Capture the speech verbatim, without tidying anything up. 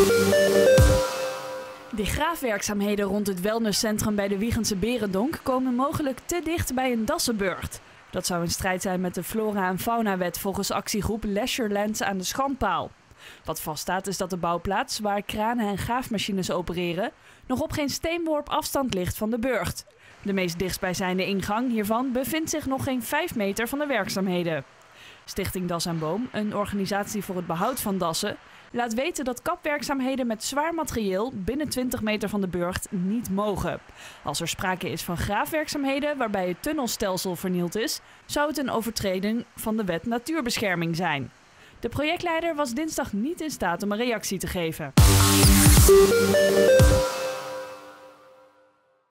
De graafwerkzaamheden rond het wellnesscentrum bij de Wijchense Berendonck komen mogelijk te dicht bij een dassenburcht. Dat zou in strijd zijn met de Flora- en Faunawet volgens actiegroep Leisurelands aan de Schandpaal. Wat vaststaat is dat de bouwplaats, waar kranen en graafmachines opereren, nog op geen steenworp afstand ligt van de burcht. De meest dichtstbijzijnde ingang hiervan bevindt zich nog geen vijf meter van de werkzaamheden. Stichting Das en Boom, een organisatie voor het behoud van dassen, laat weten dat kapwerkzaamheden met zwaar materieel binnen twintig meter van de burcht niet mogen. Als er sprake is van graafwerkzaamheden waarbij het tunnelstelsel vernield is, zou het een overtreding van de wet natuurbescherming zijn. De projectleider was dinsdag niet in staat om een reactie te geven.